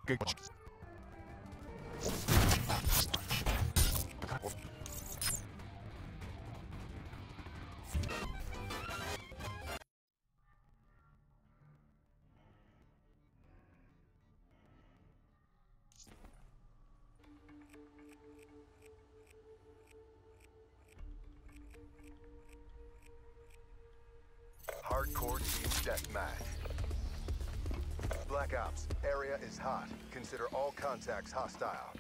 Hardcore team deathmatch. Black Ops, area is hot. Consider all contacts hostile.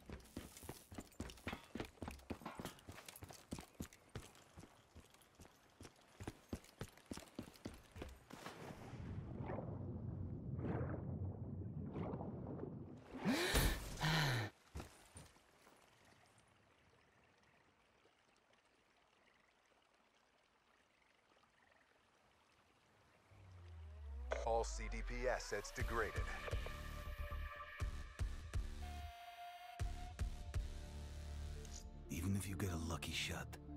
All CDP assets degraded. Even if you get a lucky shot,